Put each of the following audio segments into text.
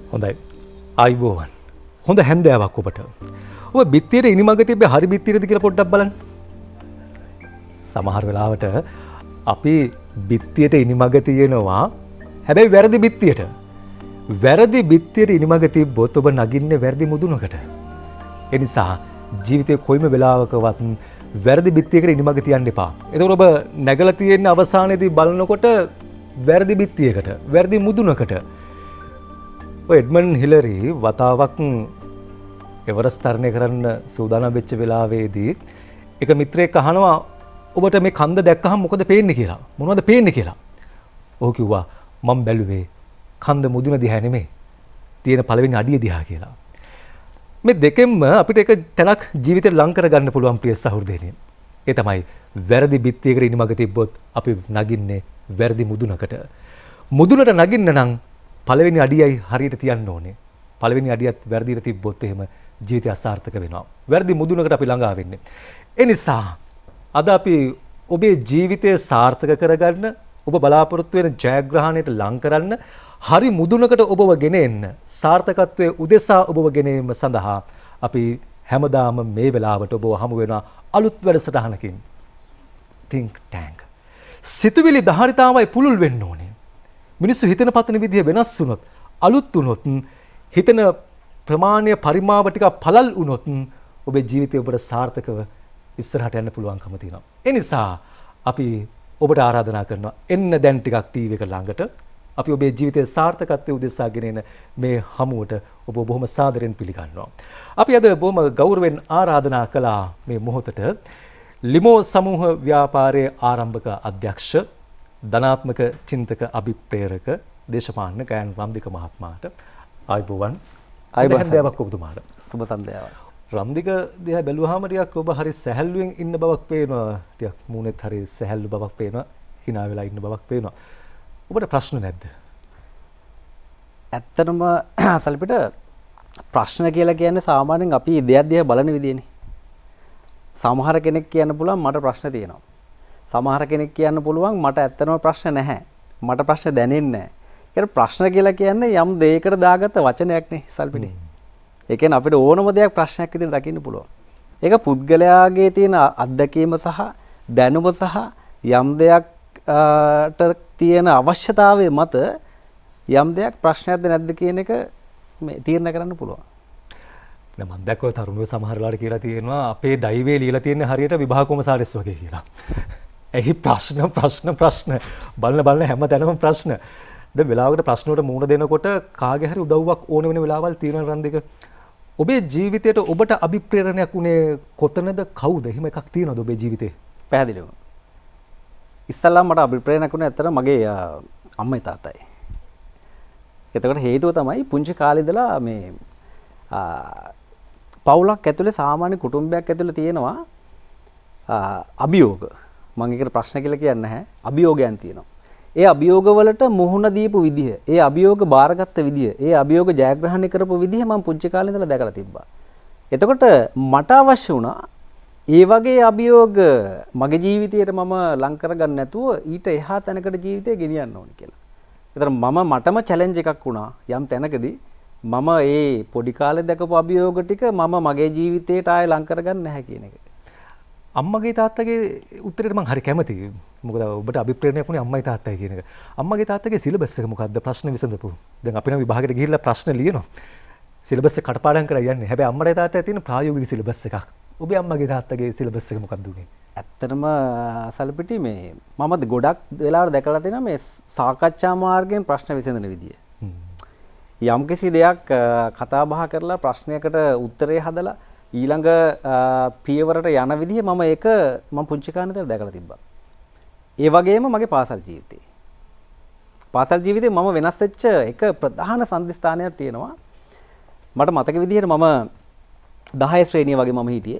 හොඳයි. ආයිබෝවන්. හොඳ හැන්දෑවක් ඔබට. ඔබ බිත්තියට ඉනිමග තිබ්බේ හරි බිත්තියටද කියලා පොඩ්ඩක් බලන්න. සමහර වෙලාවට අපි බිත්තියට ඉනිමග තියෙනවා හැබැයි වැරදි බිත්තියට. වැරදි බිත්තියට ඉනිමග තිබ්බොත් ඔබ නගින්නේ වැරදි මුදුනකට. ඒ නිසා ජීවිතේ කොයිම වෙලාවකවත් වැරදි බිත්තියකට ඉනිමග තියන්න එපා. එතකොට ඔබ නැගලා තියෙන අවසානයේදී බලනකොට වැරදි බිත්තියකට, වැරදි මුදුනකට. ඔය එඩ්මන්ඩ් හිලරි වතාවක් එවරස්ට් තරණය කරන්න සූදානම් වෙච්ච වෙලාවේදී එක මිත්‍රයෙක් අහනවා ඔබට මේ කන්ද දැක්කහම මොකද පේන්නේ කියලා. මොනවද පේන්නේ කියලා. ඔහු කිව්වා මම බැලුවේ කන්ද මුදුන දිහා නෙමෙයි. තියෙන පළවෙනි අඩිය දිහා කියලා. මේ දෙකෙන්ම අපිට එක තැනක් ජීවිතේ ලං කරගන්න පුළුවන් ප්‍රිය සහෘදයනි. ඒ තමයි වැරදි බිත්තියකට ඉනිමග තිබ්බොත් අපි නගින්නේ වැරදි මුදුනකට. මුදුනට නගින්න නම් පළවෙනි අඩියයි හරියට තියන්න ඕනේ. පළවෙනි අඩියත් වැරදිට තිබ්බොත් එහෙම ජීවිතය අසාර්ථක වෙනවා. වැරදි මුදුනකට අපි ළඟා වෙන්නේ. ඒ නිසා අද අපි ඔබේ ජීවිතය සාර්ථක කරගන්න, ඔබ බලාපොරොත්තු වෙන ජයග්‍රහණයට ලං කරන්න, හරි මුදුනකට ඔබව ගෙන එන්න, සාර්ථකත්වයේ උදෙසා ඔබව ගෙන ඒම සඳහා අපි හැමදාම මේ වෙලාවට ඔබව හමු වෙන අලුත් වැඩසටහනකින්. Think Tank. සිතුවිලි ධාරිතාවයි පුළුල් වෙන්න ඕනේ. මිනිස්සු හිතන පතන විදිය වෙනස් වුණොත්, අලුත් වුණොත්, හිතන ප්‍රමාණය පරිමාව ටික පළල් වුණොත් ඔබේ ජීවිතය ඔබට සාර්ථකව ඉස්සරහට යන්න පුළුවන්කම තියෙනවා. ඒ නිසා අපි ඔබට ආරාධනා කරනවා එන්න දැන් ටිකක් ටීවී එක ළඟට. අපි ඔබේ ජීවිතයේ සාර්ථකත්වයේ උදෙසා ගෙනෙන මේ හමුවට ඔබ බොහොම සාදරයෙන් පිළිගන්නවා. අපි අද බොහොම ගෞරවයෙන් ආරාධනා කළා මේ මොහොතට ලිමෝ සමූහ ව්‍යාපාරයේ ආරම්භක අධ්‍යක්ෂ ධනාත්මක චින්තක අභිප්‍රේරක දේශපාලන ගයන් රම්දික මහත්මයාට ආයිබෝවන්. ආයිබෝවන් ඔබතුමාට. සුබ සන්ධ්‍යාවක්. රම්දික දිහා බැලුවාම ටිකක් ඔබ හරි සැහැල්ලුවෙන් ඉන්න බවක් පේනවා. ටිකක් මූණෙත් හරි සැහැල්ලු බවක් පේනවා. hina වෙලා ඉන්න බවක් පේනවා. ඔබට ප්‍රශ්න නැද්ද? ඇත්තටම සල්පිට ප්‍රශ්න කියලා කියන්නේ සාමාන්‍යයෙන් අපි දෙයක් දිහා බලන විදියනේ. සමහර කෙනෙක් කියන්න පුළුවන් මට ප්‍රශ්න තියෙනවා. සමහර කෙනෙක් කියන්න පුළුවන් මට ඇත්තටම ප්‍රශ්න නැහැ. මට ප්‍රශ්න දැනෙන්නේ නැහැ. ඒකට ප්‍රශ්න කියලා කියන්නේ යම් දෙයකට දාගත්ත වචනයක් නේ සල්පිටි. ඒ කියන්නේ අපිට ඕනම දෙයක් ප්‍රශ්නයක් විදිහට දකින්න පුළුවන්. ඒක පුද්ගලයාගේ තියෙන අත්දැකීම සහ දැනුම සහ යම් දෙයක් තියෙන අවශ්‍යතාවය මත යම් දෙයක් ප්‍රශ්නයක්ද නැද්ද කියන එක මේ තීරණය කරන්න පුළුවන්. මම දැක්කෝ තරුණයෝ සමහර වෙලාවට කියලා තියෙනවා අපේ දෛවයේ ලියලා තියෙන හරියට විභාග කොමසාරිස් වගේ කියලා. එහි ප්‍රශ්න බලන හැම තැනම ප්‍රශ්න. දැන් වෙලාවකට ප්‍රශ්න වලට මුහුණ දෙනකොට කාගේ හරි උදව්වක් ඕන වෙන වෙලාවල් තියෙනවා රන්දික. ඔබේ ජීවිතයට ඔබට අභිප්‍රේරණයක් උනේ කොතනද කවුද? එහෙම එකක් තියෙනවද ඔබේ ජීවිතේ? පැහැදිලිව. ඉස්සල්ලාම මට අභිප්‍රේරණයක් උනේ ඇත්තට මගේ අම්මයි තාත්තයි. එතකොට හේතුව තමයි පුංචි කාලේ ඉඳලා මේ පවුලක් ඇතුලේ සාමාන්‍ය කුටුම්බයක් ඇතුලේ තියෙනවා අභියෝග. මම ඒකට ප්‍රශ්න කියලා කියන්නේ නැහැ. අභියෝගයන් තියෙනවා. ඒ අභියෝගවලට මුහුණ දීපු විදිහ, ඒ අභියෝග බාරගත්ත විදිහ, ඒ අභියෝග ජයග්‍රහණය කරපු විදිහ මම පුංචි කාලේ ඉඳලා දැකලා තිබ්බා. එතකොට මට අවශ්‍ය වුණා ඒ වගේ අභියෝග මගේ ජීවිතයට මම ලං කරගන්න නැතුව ඊට එහා තැනකට ජීවිතය ගෙනියන්න ඕනේ කියලා. ඒතර මටම චැලෙන්ජ් එකක් වුණා යම් තැනකදී මම ඒ පොඩි කාලේ දැකපු අභියෝග ටික මම මගේ ජීවිතයට ආයෙ ලං කරගන්න නැහැ කියන එක. අම්මගේ තාත්තගේ උත්තරේට මම හරි කැමතියි. මොකද ඔබට අභිප්‍රේරණයක් වුණේ අම්මයි තාත්තයි කියන එක. අම්මගේ තාත්තගේ සිලබස් එක මොකද්ද? ප්‍රශ්න විසඳපු. දැන් අපි නම් විභාගෙට ගිහිල්ලා ප්‍රශ්න ලියනවා. සිලබස් එක කටපාඩම් කරලා යන්නේ. හැබැයි අම්මට තාත්තට තියෙන ප්‍රායෝගික සිලබස් එකක්. ඔබේ අම්මගේ තාත්තගේ සිලබස් එක මොකක්ද උනේ? ඇත්තටම සල්පිටි මේ මම ගොඩක් වෙලාවට දැකලා තියෙනවා මේ සාකච්ඡා මාර්ගයෙන් ප්‍රශ්න විසඳන විදිය. යම්කිසි දෙයක් කතා බහ කරලා ප්‍රශ්නයකට උත්තරේ හදලා ඊළඟ පියවරට යන විදිහ මම පුංචි කාලේ ඉඳලා දැකලා තිබ්බා. ඒ වගේම මගේ පාසල් ජීවිතේ. පාසල් ජීවිතේ මම වෙනස් වෙච්ච එක ප්‍රධාන සම්දිස්ථානයක් තියෙනවා. මට මතක විදිහට මම 10 ශ්‍රේණිය වගේ මම හිටියේ.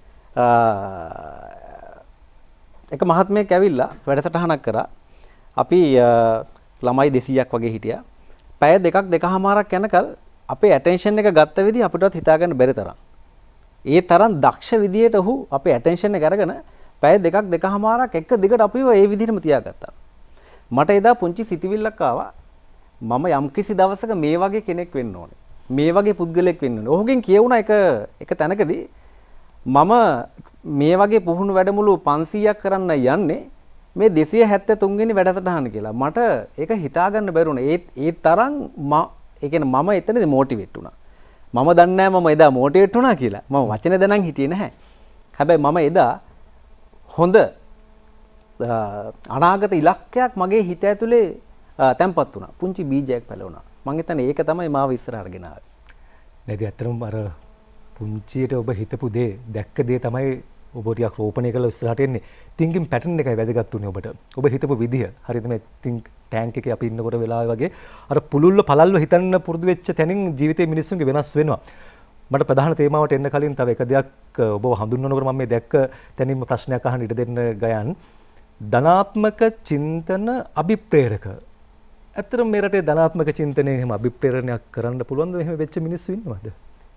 එක මහත්මයෙක් ඇවිල්ලා වැඩසටහනක් කරා. අපි ළමයි 200ක් වගේ හිටියා. පැය දෙකමාරක් යනකල් අපේ ඇටෙන්ෂන් එක ගත්ත විදිහ අපිටවත් හිතා ගන්න බැරි තරම්. ඒ තරම් දක්ෂ විදියට ඔහු අපේ ඇටෙන්ෂන් එක අරගෙන පැය දෙකමාරක් එක දිගට අපිව ඒ විදිහටම තියාගත්තා. මට එදා පුංචි සිතිවිල්ලක් ආවා. මම යම්කිසි දවසක මේ වගේ කෙනෙක් වෙන්න ඕනේ. මේ වගේ පුද්ගලෙක් වෙන්න ඕනේ. ඔහුගෙන් කියවුණා එක තැනකදී මම මේ වගේ පුහුණු වැඩමුළු 500ක් කරන්න යන්නේ මේ 273 වෙනි වැඩසටහන කියලා. මට ඒක හිතා ගන්න බැරුණා. ඒ තරම් ඒ කියන්නේ මම එතනදී මොටිවේට් වුණා. මම දන්නේ නැහැ මම එදා මොටිවේට් වුණා කියලා. මම වචන දැනන් හිටියේ නැහැ. හැබැයි මම එදා හොඳ අනාගත ඉලක්කයක් මගේ හිත ඇතුලේ තැම්පත් වුණා. පුංචි බීජයක් පැලුණා. මම හිතන්නේ ඒක තමයි මාව ඉස්සරහට ගෙනාවේ. නේද? ඇත්තටම අර පුංචියට ඔබ හිතපු දේ දැක්ක දේ තමයි ඔබ ටිකක් රෝපණය කරලා ඉස්සරහට එන්නේ. thinking pattern එකයි වැදගත් උනේ ඔබට. ඔබ හිතපු විදිය. හරියට මේ think tank එකේ අපි ඉන්නකොට වෙලාවේ වගේ අර පුළුල්ව පළල්ව හිතන්න පුරුදු වෙච්ච තැනින් ජීවිතේ මිනිස්සුන්ගේ වෙනස් වෙනවා. මට ප්‍රධාන තේමාවට එන්න කලින් තව එක දෙයක් ඔබව හඳුන්වනකොට මම මේ දැක්ක තැනින්ම ප්‍රශ්නයක් අහන්න ඉඩ දෙන්න ගයන්. ධනාත්මක චින්තන අභිප්‍රේරක. ඇත්තටම මේ රටේ ධනාත්මක චින්තනයේ එහෙම අභිප්‍රේරණයක් කරන්න පුළුවන්ද? එහෙම වෙච්ච මිනිස්සු ඉන්නවද?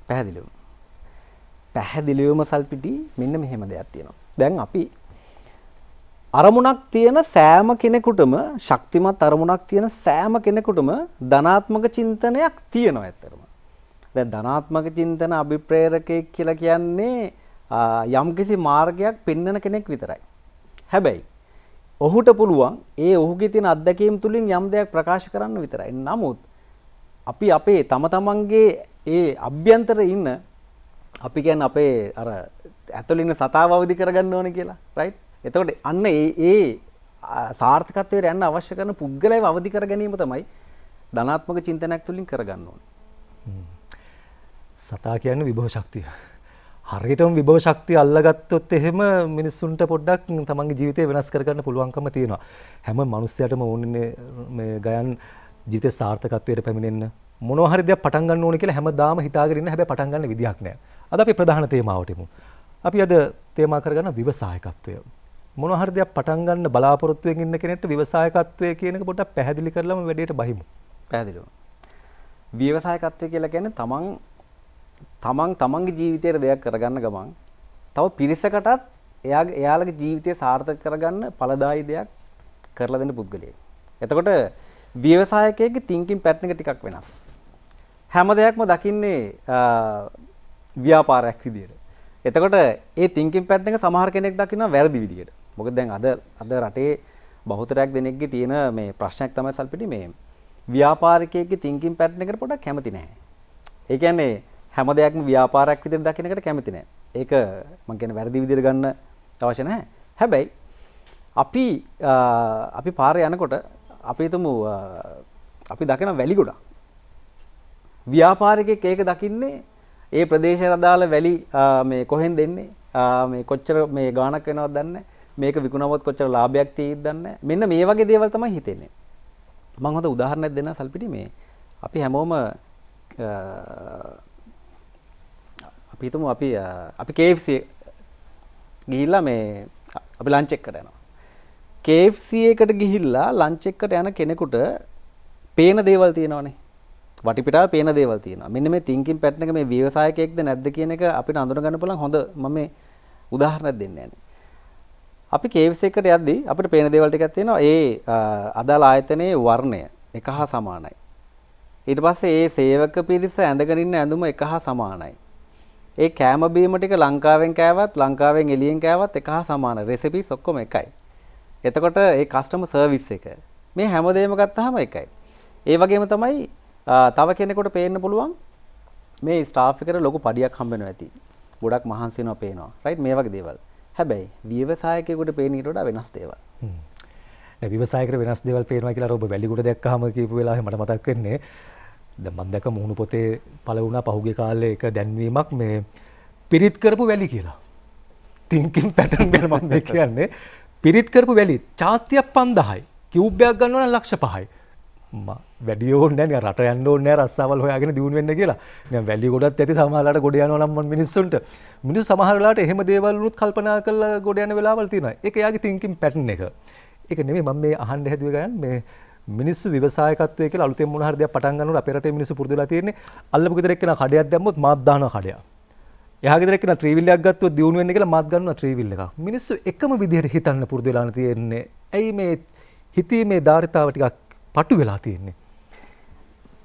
පැහැදිලිවම සල්පිටි මෙන්න මෙහෙම දෙයක් තියෙනවා. දැන් අපි අරමුණක් තියෙන සෑම කෙනෙකුටම ශක්තිමත් අරමුණක් තියෙන සෑම කෙනෙකුටම ධනාත්මක චින්තනයක් තියෙනවා ඇත්තටම. දැන් ධනාත්මක චින්තන අභිප්‍රේරකයෙක් කියලා කියන්නේ යම්කිසි මාර්ගයක් පෙන්වන කෙනෙක් විතරයි. හැබැයි ඔහුට පුළුවන් ඒ ඔහුගේ තියෙන අත්දැකීම් තුලින් යම් දෙයක් ප්‍රකාශ කරන්න විතරයි. නමුත් අපි අපේ තම තමන්ගේ ඒ අභ්‍යන්තරේ ඉන්න අපි කියන්නේ අපේ අර ඇතුළේ ඉන්න සතාව අවදි කරගන්න ඕනේ කියලා. රයිට්? එතකොට අන්න ඒ සාර්ථකත්වයට යන්න අවශ්‍ය කරන පුද්ගලයව අවදි කර ගැනීම තමයි ධනාත්මක චින්තනයක් තුලින් කරගන්න ඕනේ. සතා කියන්නේ විභව ශක්තිය. හරියටම විභව ශක්තිය අල්ලගත්තොත් එහෙම මිනිස්සුන්ට පොඩ්ඩක් තමන්ගේ ජීවිතය වෙනස් කරගන්න පුළුවන්කම තියෙනවා. හැම මිනිස්සයාටම ඕනේ මේ ගයන් ජීවිතේ සාර්ථකත්වයට පැමිණෙන්න මොනවා හරි දෙයක් පටන් ගන්න ඕනේ කියලා හැමදාම හිතාගෙන ඉන්න. හැබැයි පටන් ගන්න විදියක් නැහැ. අද අපි ප්‍රධාන තේමාවට එමු. අපි අද තේමා කරගන්න ව්‍යවසායකත්වය. මොනවා හරි දෙයක් පටන් ගන්න බලාපොරොත්තුවෙන් ඉන්න කෙනෙක්ට ව්‍යවසායකත්වය කියන එක පොඩ්ඩක් පැහැදිලි කරලම වැඩේට බහිමු. පැහැදිලිව. ව්‍යවසායකත්වය කියලා කියන්නේ තමන්ගේ ජීවිතයේ දෙයක් කරගන්න ගමන් තව පිරිසකටත් එයාලගේ ජීවිතය සාර්ථක කරගන්න ඵලදායී දෙයක් කරලා දෙන්න පුද්ගලයෙක්. එතකොට ව්‍යවසායකයෙක්ගේ thinking pattern එක ටිකක් වෙනස්. හැම දෙයක්ම දකින්නේ ව්‍යාපාරයක් විදියට. එතකොට ඒ thinking pattern එක සමහර කෙනෙක් දකිනවා වැරදි විදියට. මොකද දැන් අද රටේ බහුතරයක් දෙනෙක්ගේ තියෙන මේ ප්‍රශ්නයක් තමයි සල්පිටි මේ ව්‍යාපාරිකයෙක්ගේ thinking pattern එකට පොඩ්ඩක් කැමති නැහැ. ඒ කියන්නේ හැම දෙයක්ම ව්‍යාපාරයක් විදියට දකින්න එකට කැමති නැහැ. ඒක මම කියන්නේ වැරදි විදියට ගන්න අවශ්‍ය නැහැ. හැබැයි අපි පාරේ යනකොට අපි හිතමු අපි දකින වැලි ගොඩක්. ව්‍යාපාරිකයෙක් ඒක දකින්නේ ඒ ප්‍රදේශයට අදාළ වැලි මේ කොහෙන්ද එන්නේ? මේ කොච්චර මේ ගාණක් වෙනවද දන්නේ නැහැ. මේක විකුණුවොත් කොච්චර ලාභයක් තියෙයිද දන්නේ නැහැ. මෙන්න මේ වගේ දේවල් තමයි හිතෙන්නේ. මම හොඳ උදාහරණයක් දෙන්න සල්පිටි මේ අපි හැමෝම අපි හිතමු අපි KFC ගිහිල්ලා මේ අපි ලන්ච් එකකට යනවා. KFC එකට ගිහිල්ලා ලන්ච් එකකට යන කෙනෙකුට පේන දේවල් තියෙනවානේ. වටිපිටාවේ පේන දේවල් තියෙනවා. මෙන්න මේ thinking pattern එක මේ ව්‍යවසායකයෙක්ද නැද්ද කියන එක අපිට අඳුන ගන්න පුළුවන් හොඳ මම මේ උදාහරණයක් දෙන්න යන්නේ. අපි KFC එකට යද්දී අපිට පේන දේවල් ටිකක් තියෙනවා. ඒ අදාළ ආයතනයේ වර්ණය එක හා සමානයි. ඊට පස්සේ ඒ සේවක පිරිස ඇඳගෙන ඉන්න ඇඳුම එක හා සමානයි. ඒ කෑම බීම ටික ලංකාවෙන් කෑවත් ලංකාවෙන් එළියෙන් කෑවත් එක හා සමානයි. රෙසිපිස් ඔක්කොම එකයි. එතකොට ඒ කස්ටමර් සර්විස් එක මේ හැමදේම ගත්තාම එකයි. ඒ වගේම තමයි තව කෙනෙකුට පේන්න පුළුවන් මේ ස්ටාෆ් එකට ලොකු පඩියක් හම්බ වෙනවා ඇති. ගොඩක් මහන්සි වෙනවා පේනවා. රයිට් මේ වගේ දේවල්. හැබැයි ව්‍යවසායකයෙකුට පේන ඊට වඩා වෙනස් දේවල්. දැන් ව්‍යවසායකයට වෙනස් දේවල් පේනවා කියලා ඔබ වැලිගොඩ දැක්කහම කියපු වෙලාවේ මට මතක් වෙන්නේ දැන් මම දැක්ක මුහුණු පොතේ පළ වුණා පහුගිය කාලේ එක දැන්වීමක් මේ පිරිත් කරපු වැලි කියලා. thinking pattern ගැන මම කියන්නේ පිරිත් කරපු වැලි චාත්‍යයක් 5000යි. කියුබ් එකක් ගන්නවා නම් ලක්ෂ 5යි. වැඩි ඕනේ නැහැ රට යන්න ඕනේ නැහැ රස්සාවල් හොයාගෙන දිනු වෙන්න කියලා. දැන් වැලි ගොඩත් ඇති සමහරලාට ගොඩ යනවා නම් මිනිස්සුන්ට. මිනිස්සු සමහර වෙලාවට එහෙම දේවල් වලුත් කල්පනා කරලා ගොඩ යන වෙලාවල් තියෙනවා. ඒක එයාගේ thinking pattern එක. ඒක නෙමෙයි මම මේ අහන්න හැදුවේ ගයන් මේ මිනිස්සු ව්‍යවසායකත්වයේ කියලා අලුතෙන් මොන හරි දෙයක් පටන් ගන්නකොට අපේ රටේ මිනිස්සු පුරුදු වෙලා තියෙන්නේ අල්ලපු ගෙදර එක්කන කඩයක් දැම්මොත් මාත් දානවා කඩයක්. එහා ගෙදර එක්කන ත්‍රිවිල් එකක් ගත්තොත් දියුණු වෙන්න කියලා මාත් ගන්නවා ත්‍රිවිල් එකක්. මිනිස්සු එකම විදිහට හිතන්න පුරුදු වෙලා තියෙන්නේ. ඇයි මේ හිතීමේ ධාරිතාව ටිකක් පටු වෙලා තියෙන්නේ?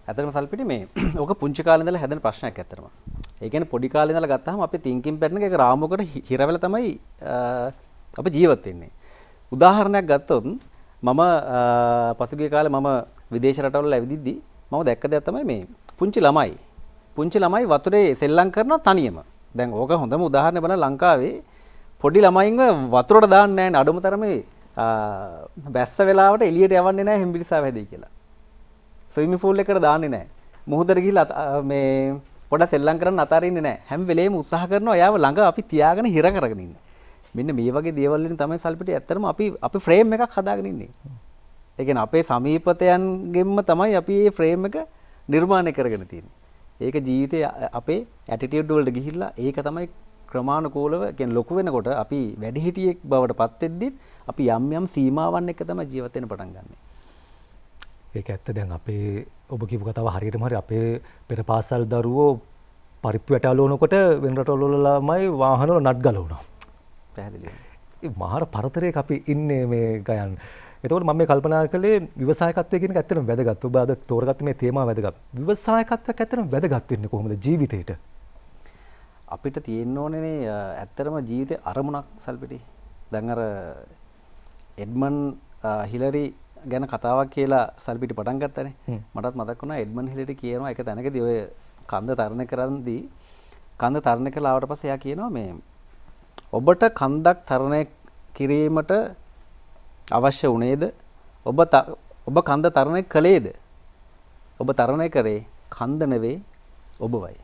ඇත්තටම සල්පිටි මේ ඔක පුංචි කාලේ ඉඳලා හැදෙන ප්‍රශ්නයක් ඇත්තටම. ඒ කියන්නේ පොඩි කාලේ ඉඳලා ගත්තාම අපි thinking pattern එක රාමුවකට හිර වෙලා තමයි අපි ජීවත් වෙන්නේ. උදාහරණයක් ගත්තොත් මම පසුගිය කාලේ මම විදේශ රටවල ඇවිදිද්දි මම දැක්ක දෙයක් තමයි මේ පුංචි ළමයි වතුරේ සෙල්ලම් කරනවා තනියම. දැන් ඕක හොඳම උදාහරණයක් බලන්න ලංකාවේ පොඩි ළමයින්ව වතුරට දාන්නේ නැහැ අඩුම තරමේ බැස්ස වෙලාවට එළියට යවන්නේ නැහැ හෙම්බිරිසාව හැදෙයි කියලා. ස්විමින් pool එකට දාන්නේ නැහැ. මුහුදට ගිහිල්ලා මේ පොඩ සෙල්ලම් කරන්න අතාරින්නේ නැහැ. හැම වෙලේම උත්සාහ කරනවා එයාව ළඟ අපි තියාගෙන හිර කරගෙන ඉන්න. මෙන්න මේ වගේ දේවල් වලින් තමයි සල්පිටි ඇත්තටම අපි ෆ්‍රේම් එකක් හදාගෙන ඉන්නේ. ඒ කියන්නේ අපේ සමීපතයන්ගෙන්ම තමයි අපි මේ ෆ්‍රේම් එක නිර්මාණය කරගෙන තියෙන්නේ. ඒක ජීවිතේ අපේ ඇටිටියුඩ් වලට ගිහිල්ලා ඒක තමයි ක්‍රමානුකූලව කියන්නේ ලොකු වෙනකොට අපි වැඩිහිටියෙක් බවට පත් වෙද්දිත් අපි යම් යම් සීමාවන් එක්ක තමයි ජීවත් වෙන්න පටන් ගන්නෙ. ඒක ඇත්ත. දැන් අපේ ඔබ කියපු කතාව හරියටම හරි අපේ පෙර පාසල් දරුවෝ පරිප්පු වැටලවනකොට වෙන රටවල ළමයි වාහන වල නට් ගලවනවා. පැහැදිලිව. ඒ මහා පරතරයක අපි ඉන්නේ මේ ගයන්. එතකොට මම මේ කල්පනා කළේ ව්‍යවසායකත්වය කියන එක ඇත්තටම වැදගත්. ඔබ අද තෝරගත්ත මේ තේමාව වැදගත්. ව්‍යවසායකත්වයක් ඇත්තටම වැදගත් වෙන්නේ කොහොමද ජීවිතේට? අපිට තියෙන්න ඕනේ ඇත්තටම ජීවිතේ අරමුණක් සල්පිටි. දැන් අර එඩ්මන් හිලරි ගැන කතාවක් කියලා සල්පිටි පටන් ගත්තනේ. මටත් මතක් වුණා එඩ්මන් හිලරි කියනවා එක තැනකදී ඔය කන්ද තරණය කරද්දී කන්ද තරණය කළා ආවට පස්සේ එයා කියනවා මේ ඔබට කන්දක් තරණය කිරීමට අවශ්‍ය වුණේද? ඔබ කන්ද තරණය කළේද? ඔබ තරණය කරේ කන්ද නෙවෙයි ඔබවයි.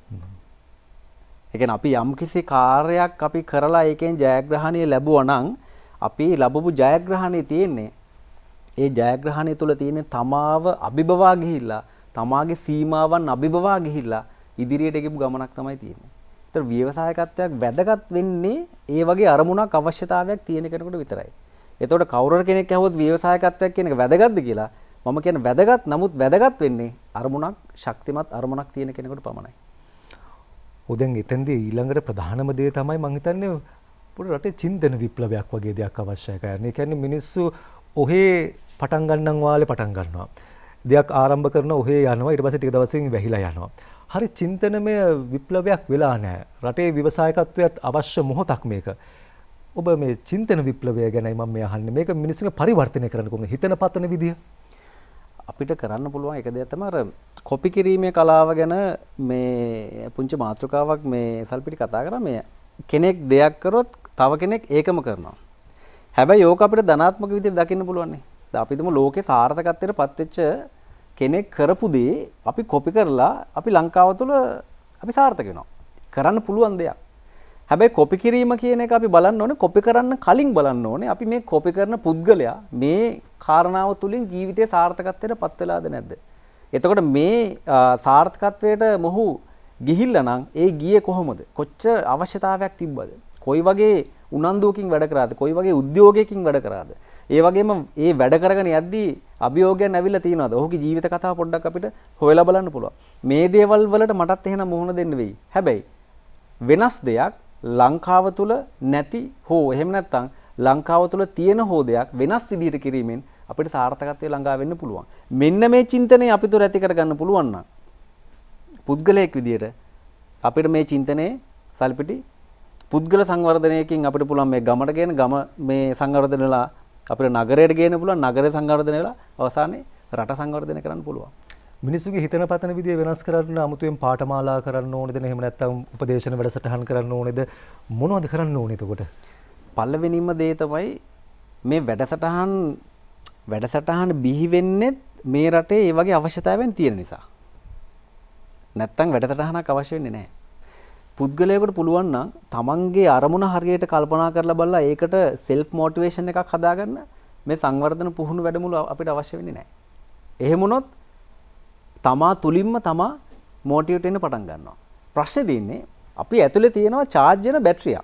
ඒ කියන්නේ අපි යම්කිසි කාර්යයක් අපි කරලා ඒකෙන් ජයග්‍රහණය ලැබුවා නම් අපි ලැබපු ජයග්‍රහණය තියෙන්නේ ඒ ජයග්‍රහණය තුල තියෙන තමාව අභිබවා ගිහිල්ලා තමාගේ සීමාවන් අභිබවා ගිහිල්ලා ඉදිරියට ගිහපු ගමනක් තමයි තියෙන්නේ. ඒතර ව්‍යවසායකත්වයක් වැදගත් වෙන්නේ ඒ වගේ අරමුණක් අවශ්‍යතාවයක් තියෙන කෙනෙකුට විතරයි. එතකොට කවුරු කෙනෙක් ඇහුවොත් ව්‍යවසායකත්වයක් කියන එක වැදගත්ද කියලා මම කියන්නේ වැදගත්. නමුත් වැදගත් වෙන්නේ අරමුණක් ශක්තිමත් අරමුණක් තියෙන කෙනෙකුට පමණයි. දැන් එතෙන්දී ඊළඟට ප්‍රධානම දේ තමයි මම හිතන්නේ පොඩි රටේ චින්තන විප්ලවයක් වගේ දෙයක් අවශ්‍යයි කරන්නේ. ඒ කියන්නේ මිනිස්සු ඔහේ පටන් ගන්නන් වාලේ පටන් ගන්නවා. දෙයක් ආරම්භ කරනවා ඔහේ යනවා ඊට පස්සේ ටික දවසකින් වැහිලා යනවා. හරි චින්තනමය විප්ලවයක් වෙලා නැහැ. රටේ ව්‍යවසායකත්වයට අවශ්‍ය මොහොතක් මේක. ඔබ මේ චින්තන විප්ලවය ගැනයි මම මේ අහන්නේ. මේක මිනිස්සුන්ගේ පරිවර්තනය කරන්න කොහොමද? හිතන පතන විදිය. අපිට කරන්න පුළුවන් එක දෙයක් තමයි අර කොපි කිරීමේ කලාව ගැන මේ පුංචි මාතෘකාවක් මේ සල්පිටි කතා කරා. මේ කෙනෙක් දෙයක් කරොත් තව කෙනෙක් ඒකම කරනවා. හැබැයි ඕක අපිට ධනාත්මක විදිහට දකින්න පුළුවන් නේ. දැන් අපි හිතමු ලෝකේ සාර්ථකත්වයට පත් වෙච්ච කෙනෙක් කරපු දේ අපි කොපි කරලා අපි ලංකාව තුල අපි සාර්ථක වෙනවා. කරන්න පුළුවන් දෙයක්. හැබැයි කොපි කිරීම කියන එක අපි බලන්න ඕනේ කොපි කරන්න කලින් බලන්න ඕනේ අපි මේ කොපි කරන පුද්ගලයා මේ කාරණාව තුලින් ජීවිතේ සාර්ථකත්වයට පත් වෙලාද නැද්ද? එතකොට මේ සාර්ථකත්වයට මොහු ගිහිල්ලා නම් ඒ ගියේ කොහොමද? කොච්චර අවශ්‍යතාවයක් තිබ්බද? කොයි වගේ උනන්දුවකින් වැඩ කරාද? කොයි වගේ උද්‍යෝගයකින් වැඩ කරාද? ඒ වගේම ඒ වැඩ කරගෙන යද්දී අභියෝගයන් ඇවිල්ලා තියෙනවද? ඔහුගේ ජීවිත කතාව පොඩ්ඩක් අපිට හොයලා බලන්න පුළුවන්. මේ දේවල් වලට මටත් එහෙනම් මුහුණ දෙන්න වෙයි. හැබැයි වෙනස් දෙයක් ලංකාව තුල නැති හෝ එහෙම නැත්නම් ලංකාව තුල තියෙන හෝ දෙයක් වෙනස් විදිහට කිරීමෙන් අපිට සාර්ථකත්වයට ළඟා වෙන්න පුළුවන්. මෙන්න මේ චින්තනය අපි තුර ඇති කරගන්න පුළුවන් නම් පුද්ගලයෙක් විදිහට අපිට මේ චින්තනයේ සල්පිටි පුද්ගල සංවර්ධනයකින් අපිට පුළුවන් මේ ගමට ගේන ගම මේ සංවර්ධන වෙලා අපිට නගරයට ගේන්න පුළුවන් නගරය සංවර්ධන වෙලා අවසානයේ රට සංවර්ධනය කරන්න පුළුවන්. මිනිස්සුගේ හිතන පතන විදිය වෙනස් කරන්න අමුතුවෙන් පාඨමාලා කරන්න ඕනේද එහෙම නැත්නම් උපදේශන වැඩසටහන් කරන්න ඕනේද මොනවද කරන්න ඕනේ එතකොට? පළවෙනිම දේ තමයි මේ වැඩසටහන් බිහි වෙන්නේ මේ රටේ ඒ වගේ අවශ්‍යතාවයන් තියෙන නිසා. නැත්තම් වැඩසටහනක් අවශ්‍ය වෙන්නේ නැහැ. පුද්ගලයාට පුළුවන් නම් තමන්ගේ අරමුණ හරියට කල්පනා කරලා බලලා ඒකට self motivation එකක් හදාගන්න මේ සංවර්ධන පුහුණු වැඩමුළු අපිට අවශ්‍ය වෙන්නේ නැහැ. එහෙම වුණොත් තමා තුලින්ම තමා මොටිවේට් වෙන්න පටන් ගන්නවා. ප්‍රශ්නේ තියෙන්නේ අපි ඇතුලේ තියෙනවා charge වෙන බැටරියක්.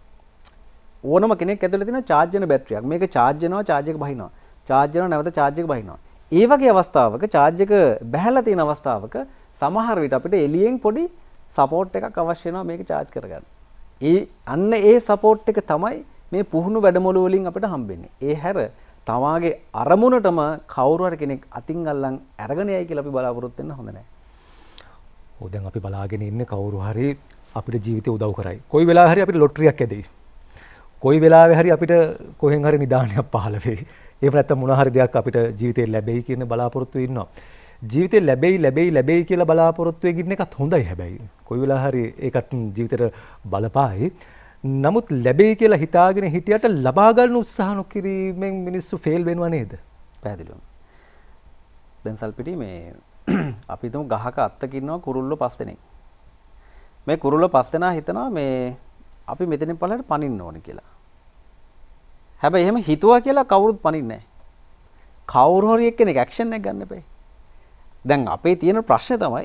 ඕනම කෙනෙක් ඇතුලේ තියෙන charge වෙන බැටරියක්. මේක charge වෙනවා charge එක බහිනවා. charge වෙනවා නැවත charge එක බහිනවා. ඒ වගේ අවස්ථාවක charge එක බැහැලා තියෙන අවස්ථාවක සමහර විට අපිට එළියෙන් පොඩි support එකක් අවශ්‍ය වෙනවා මේක charge කරගන්න. ඒ සපෝට් එක තමයි මේ පුහුණු වැඩමුළු වලින් අපිට හම්බෙන්නේ. ඒ හැර තමාගේ අරමුණටම කවුරු හරි කෙනෙක් අතින් අල්ලන් අරගෙන යයි කියලා අපි බලාපොරොත්තු වෙන්න හොඳ නැහැ. ඔය දැන් අපි බලාගෙන ඉන්නේ කවුරු හරි අපිට ජීවිතේ උදව් කරයි. කොයි වෙලාවෙ හරි අපිට ලොටරියක් ඇදෙයි. කොයි වෙලාවෙ හරි අපිට කොහෙන් හරි නිදානයක් පහළ වෙයි. එහෙම නැත්නම් මොන හරි දෙයක් අපිට ජීවිතේ ලැබෙයි කියන බලාපොරොත්තු ඉන්නවා. ජීවිතේ ලැබෙයි කියලා බලාපොරොත්තු වෙගින්න එකත් හොඳයි හැබැයි. කොයි වෙලාව හරි ඒකත් ජීවිතේට බලපායි. නමුත් ලැබෙයි කියලා හිතාගෙන හිටියට ලබා ගන්න උත්සාහ නොකිරීමෙන් මිනිස්සු ෆේල් වෙනවා නේද? පැහැදිලිවම. දැන් සල්පිටි මේ අපි හිතමු ගහක අත්තක ඉන්නවා කුරුල්ලෝ 5 දෙනෙක්. මේ කුරුල්ලෝ 5 දෙනා හිතනවා මේ අපි මෙතනින් පල්ලයට පනින්න ඕනේ කියලා. හැබැයි එහෙම හිතුවා කියලා කවුරුත් පනින්නේ නැහැ. කවුරු හරි එක්කෙනෙක් ඇක්ෂන් එකක් ගන්න එපා. දැන් අපේ තියෙන ප්‍රශ්නේ තමයි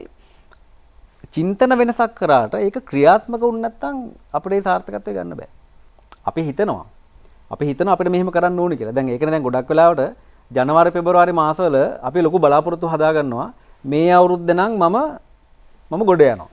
චින්තන වෙනසක් කරාට ඒක ක්‍රියාත්මක වුනේ නැත්නම් අපිට ඒ සාර්ථකත්වය ගන්න බෑ. අපි හිතනවා අපිට මෙහෙම කරන්න ඕනේ කියලා. දැන් ඒකනේ දැන් ගොඩක් වෙලාවට ජනවාරි පෙබරවාරි මාසවල අපි ලොකු බලාපොරොත්තු හදා ගන්නවා. මේ අවුරුද්ද නම් මම ගොඩ යනවා.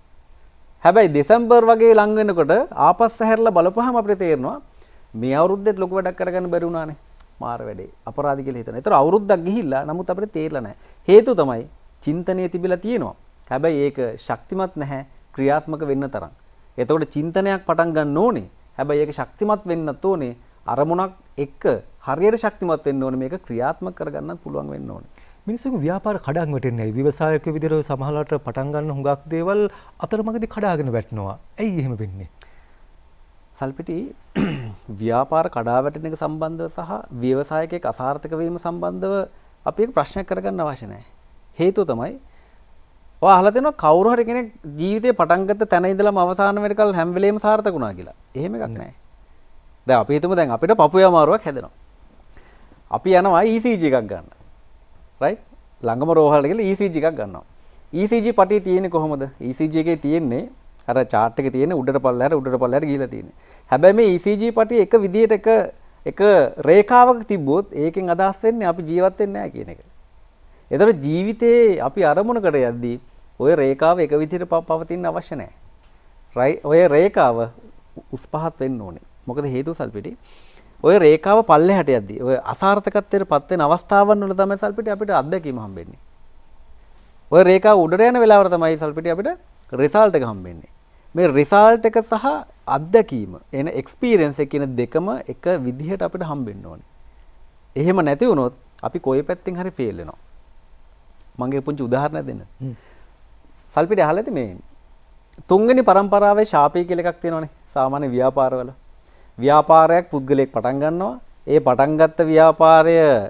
හැබැයි දෙසැම්බර් වගේ ලඟ වෙනකොට ආපස්ස හැරලා බලපුවාම අපිට තේරෙනවා මේ අවුරුද්දෙත් ලොකු වැඩක් කරගන්න බැරි වුණානේ. මාර වැඩේ. අපරාධ කියලා හිතනවා. ඒතර අවුරුද්දක් ගිහිල්ලා නමුත් අපිට තේරෙලා නැහැ. හේතුව තමයි චින්තනයේ තිබිලා තියෙනවා. හැබැයි ඒක ශක්තිමත් නැහැ ක්‍රියාත්මක වෙන්න තරම්. එතකොට චින්තනයක් පටන් ගන්න ඕනේ. හැබැයි ඒක ශක්තිමත් වෙන්නත් ඕනේ. අරමුණක් එක්ක හරියට ශක්තිමත් වෙන්න ඕනේ. මේක ක්‍රියාත්මක කරගන්නත් පුළුවන් වෙන්න ඕනේ. මිනිස්සුන්ගේ ව්‍යාපාර කඩාගෙන වැටෙන්නේ. ව්‍යවසායක විදිහට සමහරවිට පටන් ගන්න හුඟක් දේවල් අතරමඟදී කඩාගෙන වැටෙනවා. ඇයි එහෙම වෙන්නේ? සල්පිටි ව්‍යාපාර කඩා වැටෙන එක සම්බන්ධව සහ ව්‍යවසායකයෙක් අසාර්ථක වීම සම්බන්ධව අපි එක ප්‍රශ්නයක් කරගන්න අවශ්‍ය නැහැ. හේතුව තමයි ඔය අහලා දෙනවා කවුරු හරි කෙනෙක් ජීවිතේ පටන් ගත්ත තැන ඉඳලම අවසාන වෙනකල් හැම වෙලේම සාර්ථක වුණා කියලා. එහෙම එකක් නැහැ. දැන් අපි හිතමු දැන් අපිට පපුවේ අමාරුවක් හැදෙනවා. අපි යනවා ECG එකක් ගන්න. රයිට්? ළඟම රෝහලට ගිහලා ECG එකක් ගන්නවා. ECG පටියේ තියෙන්නේ කොහොමද? ECG එකේ තියෙන්නේ අර chart එකේ තියෙන උඩට පල්ලයට ගිහිලා තියෙන්නේ. හැබැයි මේ ECG පටිය එක විදියට එක රේඛාවක තිබ්බොත් ඒකෙන් අදහස් වෙන්නේ අපි ජීවත් වෙන්නේ නැහැ කියන එක. එතකොට ජීවිතේ අපි අරමුණකට යද්දී ওই රේඛාව එක විදිහට පවතින්න අවශ්‍ය නැහැ. රයිට්? ඔය රේඛාව උස් පහත් වෙන්න ඕනේ. මොකද හේතුව සල්පිටි ඔය රේඛාව පල්ලෙහාට යද්දී ඔය අසාර්ථකත්වයට පත් වෙන අවස්ථාවන් වල තමයි සල්පිටි අපිට අත්දැකීම හම්බෙන්නේ. ඔය රේඛාව උඩට යන වෙලාවට තමයි සල්පිටි අපිට රිසල්ට් එක හම්බෙන්නේ. මේ රිසල්ට් එක සහ අත්දැකීම එන එක්ස්පීරියන්ස් එක කියන දෙකම එක විදිහට අපිට හම්බෙන්න ඕනේ. එහෙම නැති වුණොත් අපි කොයි පැත්තෙන් හරි ෆේල් වෙනවා. මගේ පුංචි උදාහරණයක් දෙන්න. සල්පිටි අහලා ඇති මේ තුන්වෙනි පරම්පරාවේ ශාපේ කියලා එකක් තියෙනවානේ සාමාන්‍ය ව්‍යාපාරවල. ව්‍යාපාරයක් පුද්ගලයෙක් පටන් ගන්නවා. ඒ පටන් ගත්ත ව්‍යාපාරය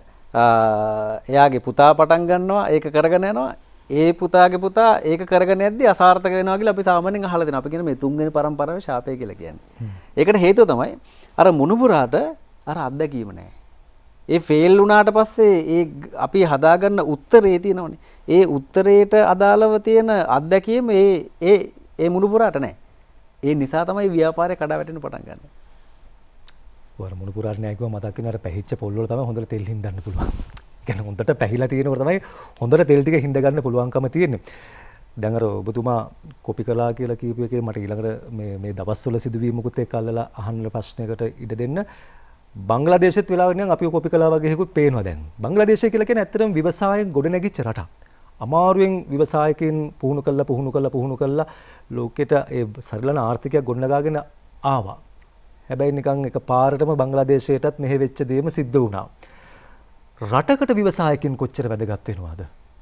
එයාගේ පුතා පටන් ගන්නවා. ඒක කරගෙන යනවා. ඒ පුතාගේ පුතා ඒක කරගෙන යද්දී අසාර්ථක වෙනවා කියලා අපි සාමාන්‍යයෙන් අහලා දෙනවා. අපි කියන මේ තුන්වෙනි පරම්පරාවේ ශාපය කියලා කියන්නේ. ඒකට හේතුව තමයි අර මුණුබුරාට අර අත්දැකීම නැහැ. ඒ ෆේල් වුණාට පස්සේ ඒ අපි හදාගන්න උත්තරේ තියෙනවනේ. ඒ උත්තරේට අදාළව තියෙන අත්දැකීම ඒ මුණුබුරාට නැහැ. ඒ නිසා තමයි ව්‍යාපාරය කඩා වැටෙන්න පටන් ගන්න. වර මුණුබුරාට නැහැ කිව්ව මතක් වෙන අර පැහිච්ච පොල් වල තමයි හොඳට තෙල් හින්දන්න පුළුවන්. කියන්නේ හොඳට පැහිලා තියෙනකොට තමයි හොඳට තෙල් ටික හින්ද ගන්න පුළුවන්කම තියෙන්නේ. දැන් අර ඔබතුමා කොපි කළා කියලා කියපු එකේ මට ඊළඟට මේ දවස්වල සිදුවීමකුත් එක්ක අල්ලලා අහන්න ප්‍රශ්නයකට ඉඩ දෙන්න. බංග්ලාදේශෙත් වෙලාවක නම් අපි කොපි කළා වගේ එකකුත් පේනවා දැන්. බංග්ලාදේශය කියලා කියන්නේ ඇත්තටම ව්‍යවසායයෙන් ගොඩනැගිච්ච රටක්. අමාරුවෙන් ව්‍යවසායකයන් පුහුණු කළා ලෝකෙට ඒ සරලන ආර්ථිකයක් ගොඩනගාගෙන ආවා. හැබැයි නිකන් එකපාරටම බංග්ලාදේශයටත් මෙහෙ වෙච්ච දේම සිද්ධ වුණා. රටකට ව්‍යවසායකින් කොච්චර වැදගත් වෙනවද?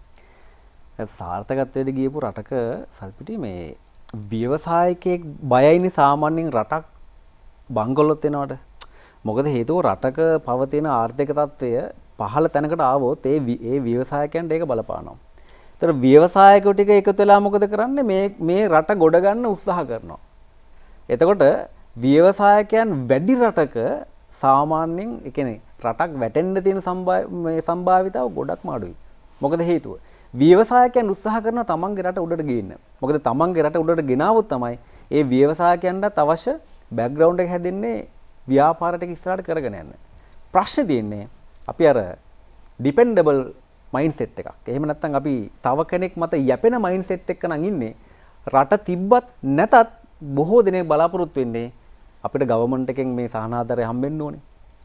සාර්ථකත්වයට ගියපු රටක සල්පිටි මේ ව්‍යවසායකයෙක් බයයිනේ සාමාන්‍යයෙන් රටක් බංගලොත් වෙනවට. මොකද හේතුව රටක පවතින ආර්ථික තත්ත්වය පහළ තැනකට ආවොත් ඒ ව්‍යවසායකයන්ට ඒක බලපානවා. ඒතර ව්‍යවසායකයෝ ටික එකතු වෙලා මොකද කරන්නේ මේ රට ගොඩ ගන්න උත්සාහ කරනවා. එතකොට ව්‍යවසායකයන් වැඩි රටක සාමාන්‍යයෙන් ඒ කියන්නේ රටක් වැටෙන්න තියෙන සම්භාවිතාව ගොඩක්ම අඩුයි. මොකද හේතුව ව්‍යවසායකයන් උත්සාහ කරනවා තමන්ගේ රට උඩට ගේන්න. මොකද තමන්ගේ රට උඩට ගෙනාවොත් තමයි ඒ ව්‍යවසායකයන්ට අවශ්‍ය බෑග්ග්‍රවුන්ඩ් එක හැදෙන්නේ ව්‍යාපාර ටික ඉස්සරහට කරගෙන යන්න. ප්‍රශ්නේ තියෙන්නේ අපි අර ඩිපෙන්ඩබල් මයින්ඩ්සෙට් එකක්. එහෙම නැත්නම් අපි තව කෙනෙක් මත යැපෙන මයින්ඩ්සෙට් එකක නම් ඉන්නේ. රට තිබ්බත් නැතත් බොහෝ දෙනෙක් බලාපොරොත්තු වෙන්නේ අපිට ගවර්න්මන්ට් එකෙන් මේ සහනාධාරය හම්බෙන්න ඕනේ.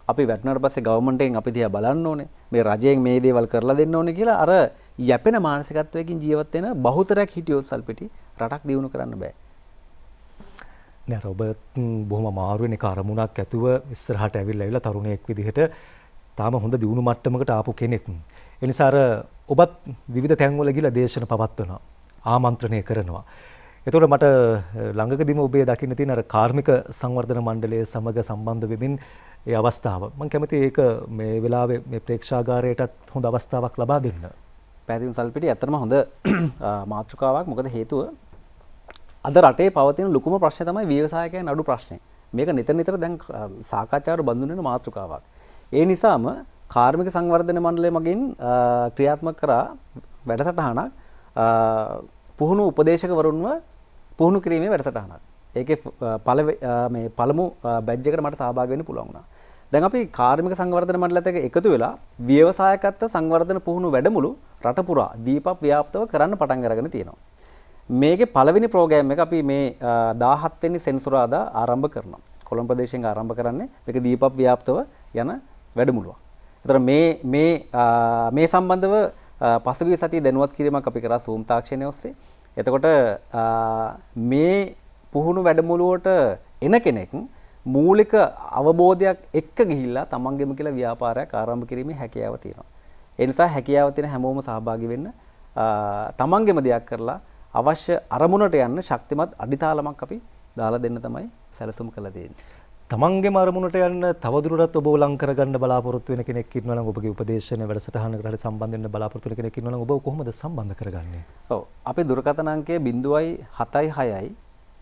අපි වැටුණාට පස්සේ ගවර්න්මන්ට් එකෙන් අපි දිහා බලන්න ඕනේ. මේ රජයෙන් මේ දේවල් කරලා දෙන්න ඕනේ කියලා අර යැපෙන මානසිකත්වයකින් ජීවත් වෙන බහුතරයක් හිටියොත් සල්පිටි රටක් දියුණු කරන්න බෑ. නෑ ඔබ බොහොම අමාරුවෙන් එක අරමුණක් ඇතුව ඉස්සරහට ඇවිල්ලා තරුණයෙක් විදිහට තාම හොඳ දියුණු මට්ටමකට ආපු කෙනෙක්. ඒ නිසා අර ඔබත් විවිධ තැන්වල ගිහලා දේශන පවත්වනවා. ආමන්ත්‍රණය කරනවා. එතකොට මට ළඟකදීම ඔබේ දකින්න තියෙන අර කාර්මික සංවර්ධන මණ්ඩලයේ සමග සම්බන්ධ වෙමින් ඒ අවස්ථාව මම කැමතියි ඒක මේ වෙලාවේ මේ ප්‍රේක්ෂාගාරයටත් හොඳ අවස්ථාවක් ලබා දෙන්න. පැහැදිලිව සල්පිටි ඇත්තටම හොඳ මාතෘකාවක්. මොකද හේතුව අද රටේ පවතින ලොකුම ප්‍රශ්නේ තමයි ව්‍යවසායකයන් අඩු ප්‍රශ්නේ. මේක නිතර දැන් සාකච්ඡාවට බඳුන් වෙන මාතෘකාවක්. ඒ නිසාම කාර්මික සංවර්ධන මණ්ඩලය මගින් ක්‍රියාත්මක කරා වැඩසටහනක් පුහුණු උපදේශකවරුන්ව පුහුණු කිරීමේ වැඩසටහනක්. ඒකේ පළමු බැච් එකට මට සහභාගී වෙන්න පුළුවන් වුණා. දැන් අපි කාර්මික සංවර්ධන මණ්ඩලයත් එක්ක එකතු වෙලා ව්‍යවසායකත්ව සංවර්ධන පුහුණු වැඩමුළු රට පුරා දීපක් ව්‍යාප්තව කරන්න පටන් අරගෙන තියෙනවා. මේකේ පළවෙනි ප්‍රෝග්‍රෑම් එක අපි මේ 17 වෙනි සෙනසුරාදා ආරම්භ කරනවා. කොළඹ ප්‍රදේශයෙන් ආරම්භ කරන්නේ මේක දීපක් ව්‍යාප්තව යන වැඩමුළුවක්. ඒතර මේ සම්බන්ධව පසුගිය සතියේ දැනුවත් කිරීමක් අපි කරා Zoom තාක්ෂණය ඔස්සේ. එතකොට මේ පුහුණු වැඩමුළුවට එන කෙනෙක් මූලික අවබෝධයක් එක්ක ගිහිල්ලා තමන්ගෙම කියලා ව්‍යාපාරයක් ආරම්භ කිරීමේ හැකියාව තියෙනවා. ඒ නිසා හැකියාව තියෙන හැමෝම සහභාගී වෙන්න තමන්ගෙම දෙයක් කරලා අවශ්‍ය අරමුණට යන්න ශක්තිමත් අඩිතාලමක් අපි දාලා දෙන්න තමයි සැලසුම් කළා තියෙන්නේ. තමන්ගේම අරමුණට යන්න තවදුරටත් ඔබ ලං කරගන්න බලාපොරොත්තු වෙන කෙනෙක් ඉන්නවා නම් ඔබගේ උපදේශන වැඩසටහනකට හරි සම්බන්ධ වෙන්න බලාපොරොත්තු වෙන කෙනෙක් ඉන්නවා නම් ඔබ කොහොමද සම්බන්ධ කරගන්නේ? ඔව් අපේ දුරකථන අංකය 076යි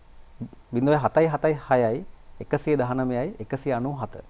076යි 119යි 197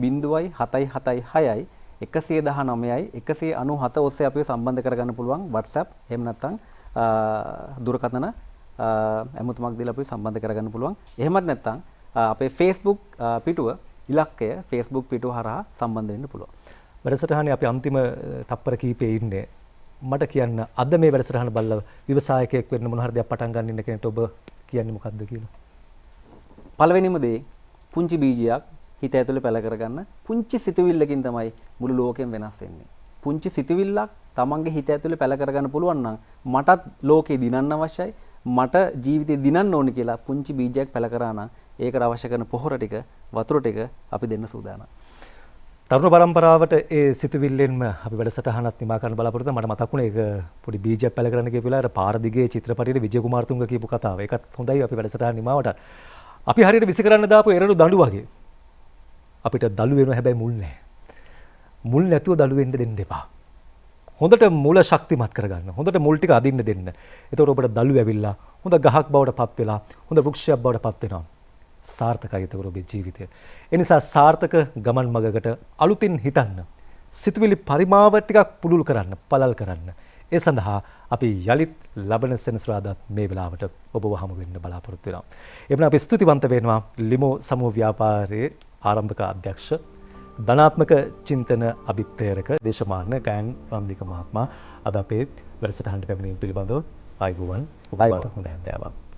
077යි 119යි 197 ඔස්සේ අපිව සම්බන්ධ කරගන්න පුළුවන් WhatsApp එහෙම නැත්නම් දුරකථන ඇමතුමක් දීලා අපිව සම්බන්ධ කරගන්න පුළුවන්. එහෙමත් නැත්නම් අපේ Facebook පිටුව ඉලක්කය Facebook පිටුව හරහා සම්බන්ධ වෙන්න පුළුවන්. වැඩසටහනේ අපි අන්තිම තප්පර කීපේ ඉන්නේ. මට කියන්න අද මේ වැඩසටහන බලලා ව්‍යවසායකයෙක් වෙන්න මොන හරි දෙයක් පටන් ගන්න ඉන්න කෙනෙක්ට ඔබ කියන්නේ මොකද්ද කියලා? පළවෙනිම දේ පුංචි බීජයක් හිත ඇතුලේ පැල කරගන්න පුංචි සිතුවිල්ලකින් තමයි මුළු ලෝකෙම වෙනස් වෙන්නේ. පුංචි සිතුවිල්ලක් තමන්ගේ හිත ඇතුලේ පැල කරගන්න පුළුවන් නම් මටත් ලෝකේ දිනන්න අවශ්‍යයි. මට ජීවිතේ දිනන්න ඕනේ කියලා පුංචි බීජයක් පැල කරා නම් ඒකට අවශ්‍ය කරන පොහොර ටික වතුර ටික අපි දෙන්න සූදානම්. තරුණ පරම්පරාවට ඒ සිතුවිල්ලෙන්ම අපි වැඩසටහනක් නිමා කරන්න බලාපොරොත්තු වෙනවා. මට මතක් වුණේ ඒක පොඩි බීජයක් පැල කරන්න කියපු වෙලාවට පාර දිගේ චිත්‍රපටයේ විජය කුමාරතුංග කියපු කතාව. ඒකත් හොඳයි අපි වැඩසටහන නිමාවට. අපි හරියට විසි කරන්න දාපු එරළු දඬු වගේ. අපිට දළු වෙනවා හැබැයි මුල් නැහැ. මුල් නැතුව දළු වෙන්න දෙන්න එපා. හොඳට මුල ශක්තිමත් කරගන්න. හොඳට මුල් ටික අදින්න දෙන්න. එතකොට ඔබට දළු ඇවිල්ලා හොඳ ගහක් බවට පත් වෙලා හොඳ වෘක්ෂයක් බවට පත් වෙනවා. සාර්ථකයි එතකොට ඔබේ ජීවිතය. ඒ නිසා සාර්ථක ගමන් මගකට අලුතින් හිතන්න. සිතුවිලි පරිමාව ටිකක් පුළුල් කරන්න, පළල් කරන්න. ඒ සඳහා අපි යලිත් ලබන සෙනසුරාදා මේ වෙලාවට ඔබව හමු වෙන්න බලාපොරොත්තු වෙනවා. එබැවින් අපි ස්තුතිවන්ත වෙනවා ලිමෝ සමූහ ව්‍යාපාරයේ ආරම්භක අධ්‍යක්ෂ ධනාත්මක චින්තන අභිප්‍රේරක දේශමාන ගෑන් රන්දික මහත්මයා අද අපේ වැඩසටහනට පැමිණීම පිළිබඳව ආයුබෝවන්. ඔබට හොඳ හැන්දෑවක්.